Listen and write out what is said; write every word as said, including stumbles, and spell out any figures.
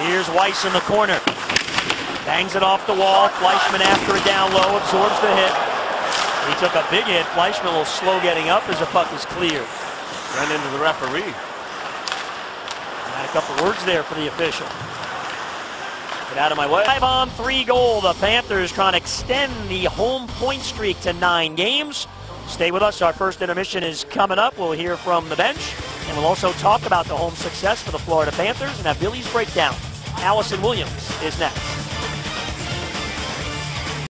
Here's Weiss in the corner. Bangs it off the wall. Fleischmann after it down low, absorbs the hit. He took a big hit. Fleischmann a little slow getting up as the puck is cleared. Ran into the referee. Got a couple words there for the official. Get out of my way. Five on three goal. The Panthers trying to extend the home point streak to nine games. Stay with us. Our first intermission is coming up. We'll hear from the bench. And we'll also talk about the home success for the Florida Panthers and have Billy's breakdown. Allison Williams is next.